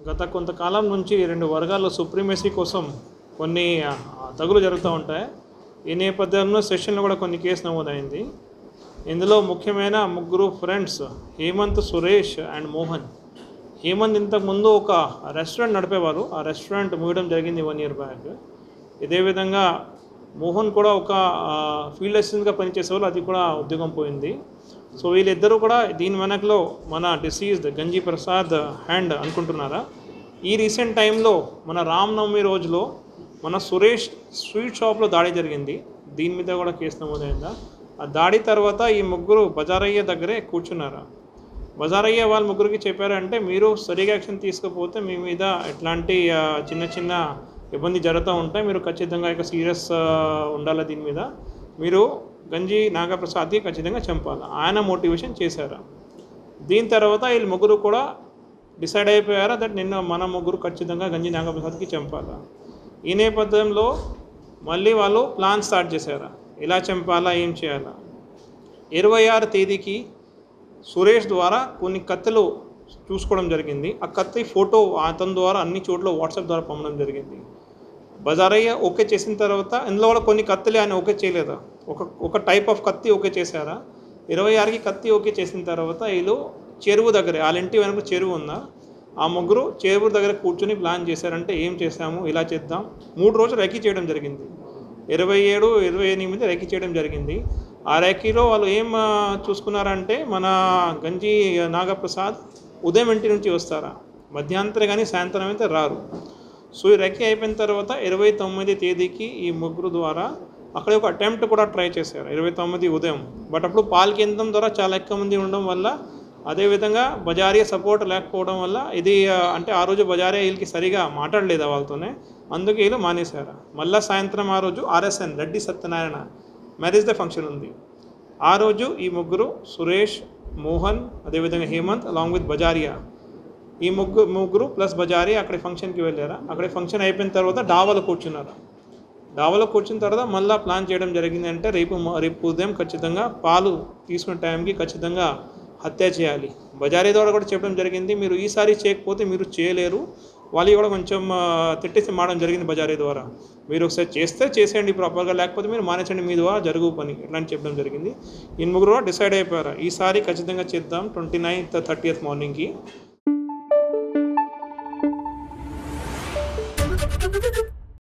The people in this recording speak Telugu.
గత కొంతకాలం నుంచి రెండు వర్గాల్లో సుప్రీమసీ కోసం కొన్ని తగులు జరుగుతూ ఉంటాయి. ఈ నేపథ్యంలో సెషన్లో కూడా కొన్ని కేసు నమోదైంది. ఇందులో ముఖ్యమైన ముగ్గురు ఫ్రెండ్స్ హేమంత్, సురేష్ అండ్ మోహన్. హేమంత్ ఇంతకుముందు ఒక రెస్టారెంట్ నడిపేవారు. ఆ రెస్టారెంట్ మూయడం జరిగింది 1 year బ్యాక్. ఇదే విధంగా మోహన్ కూడా ఒక ఫీల్డ్ అసిస్టెంట్గా పనిచేసేవాళ్ళు, అది కూడా ఉద్యోగం పోయింది. సో వీళ్ళిద్దరూ కూడా దీని వెనకలో మన డిసీజ్డ్ గంజి ప్రసాద్ హ్యాండ్ అనుకుంటున్నారా? ఈ రీసెంట్ టైంలో మన రామనవమి రోజులో మన సురేష్ స్వీట్ షాప్లో దాడి జరిగింది. దీని మీద కూడా కేసు నమోదైందా? ఆ దాడి తర్వాత ఈ ముగ్గురు బజారయ్య దగ్గరే కూర్చున్నారా? బజారయ్య వాళ్ళ ముగ్గురికి చెప్పారంటే, మీరు సరిగా యాక్షన్ తీసుకోకపోతే మీ మీద ఎట్లాంటి చిన్న చిన్న ఇబ్బంది జరుగుతూ ఉంటాయి, మీరు ఖచ్చితంగా ఇక సీరియస్ ఉండాలి, దీని మీద మీరు గంజి నాగప్రసాద్కి ఖచ్చితంగా చంపాలి, ఆయన మోటివేషన్ చేశారా? దీని తర్వాత వీళ్ళు ముగ్గురు కూడా డిసైడ్ అయిపోయారా దట్ మన ముగ్గురు ఖచ్చితంగా గంజి నాగప్రసాద్కి చంపాలా? ఈ నేపథ్యంలో మళ్ళీ వాళ్ళు ప్లాన్ స్టార్ట్ చేశారా, ఎలా చంపాలా, ఏం చేయాలా? 26 తేదీకి సురేష్ ద్వారా కొన్ని కత్తులు చూసుకోవడం జరిగింది. ఆ కత్తి ఫోటో అతని ద్వారా అన్ని చోట్ల వాట్సాప్ ద్వారా పంపడం జరిగింది. బజారయ్య ఓకే చేసిన తర్వాత ఇందులో కూడా కొన్ని కత్తులు ఆయన ఓకే చేయలేదా? ఒక టైప్ ఆఫ్ కత్తి ఓకే చేశారా? 26కి కత్తి ఓకే చేసిన తర్వాత వీళ్ళు చెరువు దగ్గర, వాళ్ళ ఇంటి వెనక చెరువు ఉందా, ఆ ముగ్గురు చెరువు దగ్గర కూర్చొని ప్లాన్ చేశారంటే, ఏం చేశాము, ఇలా చేద్దాం. 3 రోజులు రెక్కీ చేయడం జరిగింది. 27, 28 రెక్కీ చేయడం జరిగింది. ఆ రెక్కీలో వాళ్ళు ఏం చూసుకున్నారంటే, మన గంజి నాగప్రసాద్ ఉదయం ఇంటి నుంచి వస్తారా, మధ్యాహ్నం కానీ సాయంత్రం అయితే రారు. సో ఈ రెక్కీ అయిపోయిన తర్వాత 29 తేదీకి ఈ ముగ్గురు ద్వారా అక్కడ ఒక అటెంప్ట్ కూడా ట్రై చేశారు 29 ఉదయం. బట్ అప్పుడు పాల కేంద్రం ద్వారా చాలా ఎక్కువ మంది ఉండడం వల్ల, అదేవిధంగా బజారియా సపోర్ట్ లేకపోవడం వల్ల, ఇది అంటే ఆ రోజు బజారియా వీళ్ళకి సరిగా మాట్లాడలేదు వాళ్ళతోనే, అందుకే వీళ్ళు మానేశారు. మళ్ళీ సాయంత్రం ఆ రోజు RSN Reddy Satyanarayana marriage day function ఉంది. ఆ రోజు ఈ ముగ్గురు సురేష్, మోహన్, అదేవిధంగా హేమంత్ అలాంగ్ విత్ బజారియా, ఈ ముగ్గురు ప్లస్ బజారియా అక్కడ ఫంక్షన్కి వెళ్ళారా. అక్కడ ఫంక్షన్ అయిపోయిన తర్వాత డాబాలో కూర్చున్నారు. డాబాలో కూర్చున్న తర్వాత మళ్ళీ ప్లాన్ చేయడం జరిగింది అంటే, రేపు ఉదయం ఖచ్చితంగా పాలు తీసుకునే టైంకి ఖచ్చితంగా హత్య చేయాలి. బజారియా ద్వారా కూడా చెప్పడం జరిగింది, మీరు ఈసారి చేయకపోతే మీరు చేయలేరు. వాళ్ళు కూడా కొంచెం తిట్టేసి మాడడం జరిగింది బజారియా ద్వారా, మీరు ఒకసారి చేస్తే చేసేయండి ప్రాపర్గా, లేకపోతే మీరు మానేసండి, మీ ద్వారా జరుగు పని, ఇట్లాంటి చెప్పడం జరిగింది. ఈ ముగ్గురు డిసైడ్ అయిపోయారు, ఈసారి ఖచ్చితంగా చేద్దాం 29th 30th మార్నింగ్కి.